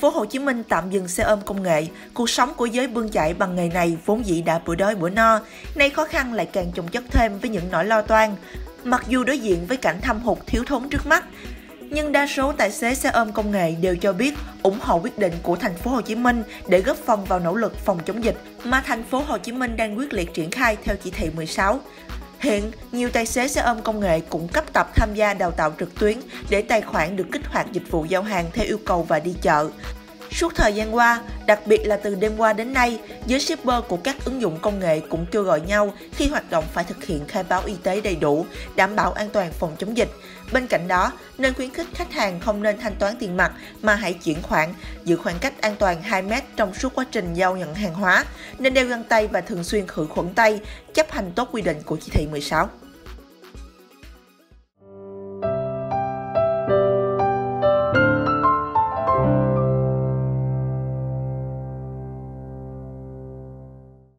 phố Hồ Chí Minh tạm dừng xe ôm công nghệ, cuộc sống của giới bươn chải bằng nghề này vốn dĩ đã bữa đói bữa no, nay khó khăn lại càng chồng chất thêm với những nỗi lo toan. Mặc dù đối diện với cảnh thâm hụt thiếu thốn trước mắt, nhưng đa số tài xế xe ôm công nghệ đều cho biết ủng hộ quyết định của thành phố Hồ Chí Minh để góp phần vào nỗ lực phòng chống dịch mà thành phố Hồ Chí Minh đang quyết liệt triển khai theo chỉ thị 16. Hiện, nhiều tài xế xe ôm công nghệ cũng cấp tập tham gia đào tạo trực tuyến để tài khoản được kích hoạt dịch vụ giao hàng theo yêu cầu và đi chợ. Suốt thời gian qua, đặc biệt là từ đêm qua đến nay, giới shipper của các ứng dụng công nghệ cũng kêu gọi nhau khi hoạt động phải thực hiện khai báo y tế đầy đủ, đảm bảo an toàn phòng chống dịch. Bên cạnh đó, nên khuyến khích khách hàng không nên thanh toán tiền mặt mà hãy chuyển khoản, giữ khoảng cách an toàn 2 mét trong suốt quá trình giao nhận hàng hóa, nên đeo găng tay và thường xuyên khử khuẩn tay, chấp hành tốt quy định của chỉ thị 16.